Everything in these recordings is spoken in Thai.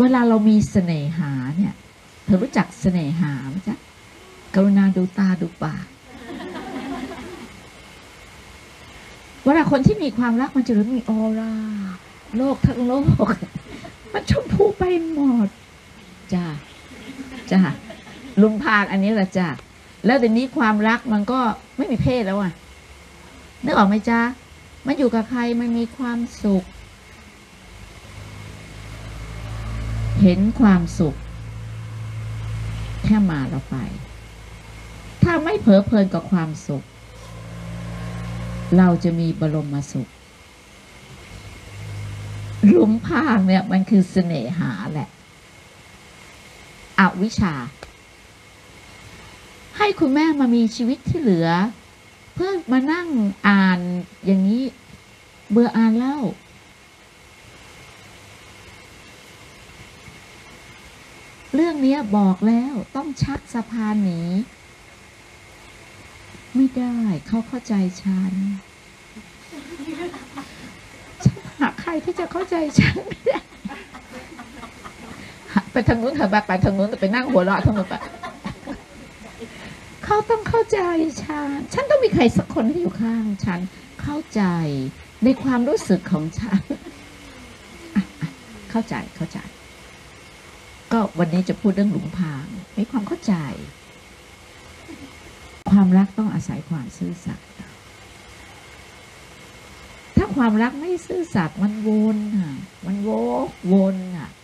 เวลาเรามีเสน่หาเนี่ยเธอรู้จักเสน่หาไหมจ๊ะกรุณาดูตาดูปากเวลาคนที่มีความรักมันจะรู้มีออร่าโลกทั้งโลกมันชมพูไปหมดจ้าจ้าลุงพางอันนี้แหละจ้าแล้วเดี๋ยวนี้ความรักมันก็ไม่มีเพศแล้วอ่ะนึกออกไหมจ้ามันอยู่กับใครมันมีความสุขเห็นความสุขแค่มาเราไปถ้าไม่เผลอเพลินกับความสุขเราจะมีบรมสุขหลุมพรางเนี่ยมันคือเสน่หาแหละอวิชชาให้คุณแม่มามีชีวิตที่เหลือเพื่อมานั่งอ่านอย่างนี้เบื่ออ่านเล่าเรื่องนี้บอกแล้วต้องชักสะพานหนีไม่ได้เขาเข้าใจฉันหาใครที่จะเข้าใจฉันไม่ได้ไปทางนู้นเถอะไปทางนู้นไปนั่งหัวเราะทางนู้นไปเขาต้องเข้าใจฉันต้องมีใครสักคนที่อยู่ข้างฉันเข้าใจในความรู้สึกของฉันเข้าใจก็วันนี้จะพูดเรื่องหลุมพรางมีความเข้าใจความรักต้องอาศัยความซื่อสัตย์ถ้าความรักไม่ซื่อสัตย์มันวนมันวน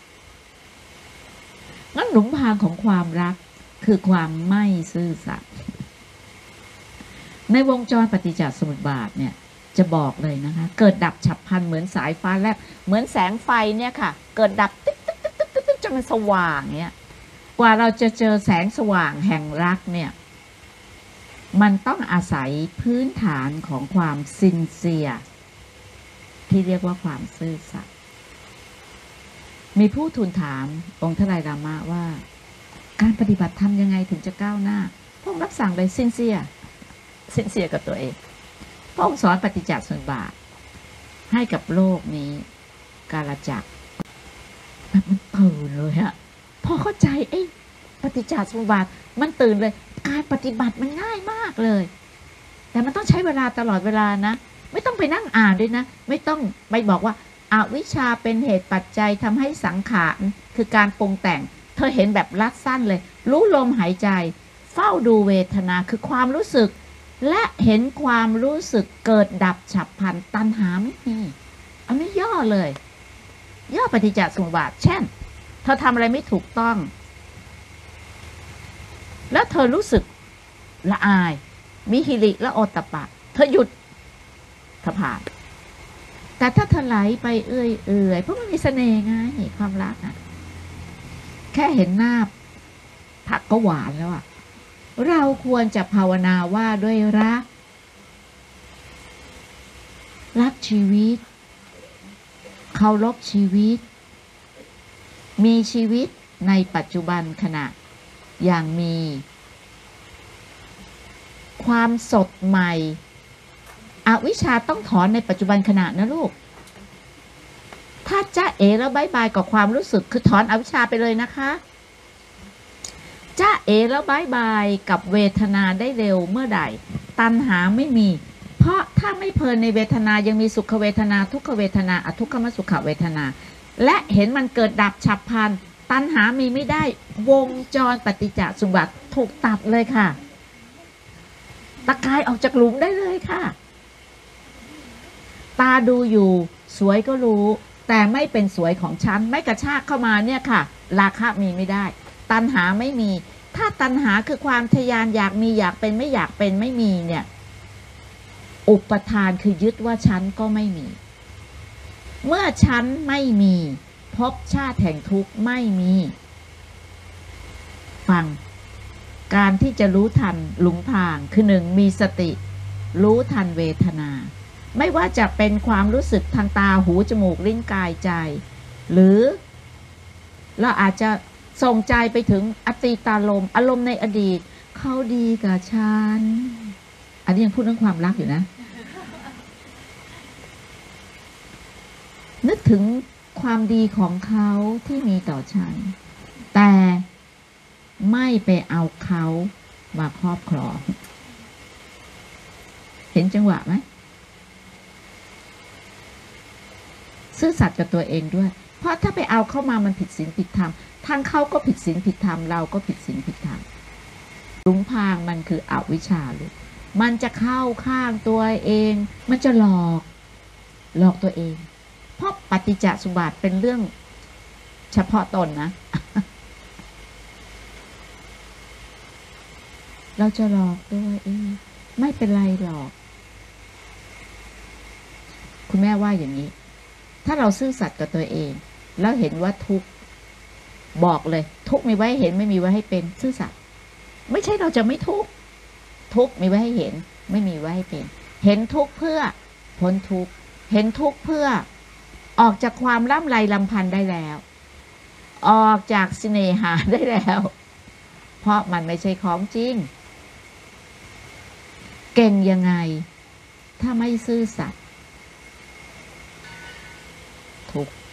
งั้นหลุมพรางของความรักคือความไม่ซื่อสัตย์ในวงจรปฏิจจสมุปบาทเนี่ยจะบอกเลยนะคะเกิดดับฉับพลันเหมือนสายฟ้าแลบเหมือนแสงไฟเนี่ยค่ะเกิดดับติ๊กจนมันสว่างเนี่ยกว่าเราจะเจอแสงสว่างแห่งรักเนี่ยมันต้องอาศัยพื้นฐานของความซินเซียร์ที่เรียกว่าความซื่อสัตย์มีผู้ทูลถามองค์ทไตรรามะว่าการปฏิบัติธรรมยังไงถึงจะก้าวหน้าพระองค์รับสั่งเลยซินเซียร์กับตัวเองพระองค์สอนปฏิจจสมุปบาทให้กับโลกนี้กาลจักรแบบมันตื่นเลยฮะพอเข้าใจปฏิจจสมุปบาทมันตื่นเลยการปฏิบัติมันง่ายมากเลยแต่มันต้องใช้เวลาตลอดเวลานะไม่ต้องไปนั่งอ่านด้วยนะไม่ต้องไปบอกว่าอวิชชาเป็นเหตุปัจจัยทำให้สังขารคือการปรุงแต่งเธอเห็นแบบลัดสั้นเลยรู้ลมหายใจเฝ้าดูเวทนาคือความรู้สึกและเห็นความรู้สึกเกิดดับฉับพลันตัณหาไม่มีอันนี้ย่อเลยย่อปฏิจจสมุปบาทเช่นเธอทำอะไรไม่ถูกต้องแล้วเธอรู้สึกละอายมีหิริและโอตตัปปะเธอหยุดเธอผ่านแต่ถ้าเธอไหลไปเอื่อยเพราะมันมีเสน่ห์ไงความรักอ่ะแค่เห็นหน้าผักก็หวานแล้วอ่ะเราควรจะภาวนาว่าด้วยรักชีวิตเคารพชีวิตมีชีวิตในปัจจุบันขณะอย่างมีความสดใหม่อวิชชาต้องถอนในปัจจุบันขณะนะลูกถ้าจ้าเอ๋แล้วบายบายกับความรู้สึกคือถอนอวิชชาไปเลยนะคะจ้าเอ๋แล้วบายบายกับเวทนาได้เร็วเมื่อใดตัณหาไม่มีเพราะถ้าไม่เพลินในเวทนายังมีสุขเวทนาทุกขเวทนาอทุกขมสุขเวทนาและเห็นมันเกิดดับฉับพลันตัณหามีไม่ได้วงจรปฏิจจสมุปบาทถูกตัดเลยค่ะตะกายออกจากหลุมได้เลยค่ะตาดูอยู่สวยก็รู้แต่ไม่เป็นสวยของฉันไม่กระชากเข้ามาเนี่ยค่ะราคะมีไม่ได้ตัณหาไม่มีถ้าตัณหาคือความทยานอยากมีอยากเป็นไม่อยากเป็นไม่มีเนี่ยอุปทานคือยึดว่าฉันก็ไม่มีเมื่อฉันไม่มีภพชาติแห่งทุกข์ไม่มีฟังการที่จะรู้ทันหลุมพรางคือหนึ่งมีสติรู้ทันเวทนาไม่ว่าจะเป็นความรู้สึกทางตาหูจมูกลิ้นกายใจหรือเราอาจจะส่งใจไปถึงอตีตารมณ์อารมณ์ในอดีตเขาดีกับฉันอันนี้ยังพูดเรื่องความรักอยู่นะนึกถึงความดีของเขาที่มีต่อฉันแต่ไม่ไปเอาเขามาครอบครองเห็นจังหวะไหมซื่อสัตย์กับตัวเองด้วยเพราะถ้าไปเอาเข้ามามันผิดศีลผิดธรรมทั้งเขาก็ผิดศีลผิดธรรมเราก็ผิดศีลผิดธรรมหลงพรางมันคืออวิชชาลูกมันจะเข้าข้างตัวเองมันจะหลอกตัวเองเพราะปฏิจจสมุปบาทเป็นเรื่องเฉพาะตนนะ เราจะหลอกตัวเองไม่เป็นไรหรอกคุณแม่ว่าอย่างนี้ถ้าเราซื่อสัตย์กับตัวเองแล้วเห็นว่าทุกข์บอกเลยทุกข์มีไว้ให้เห็นไม่มีไว้ให้เป็นซื่อสัตย์ไม่ใช่เราจะไม่ทุกข์ทุกข์มีไว้ให้เห็นไม่มีไว้ให้เป็นเห็นทุกข์เพื่อพ้นทุกข์เห็นทุกข์เพื่อออกจากความล่ำไรลำพันธ์ได้แล้วออกจากเสน่หาได้แล้วเพราะมันไม่ใช่ของจริงเก่งยังไงถ้าไม่ซื่อสัตย์ทุกข์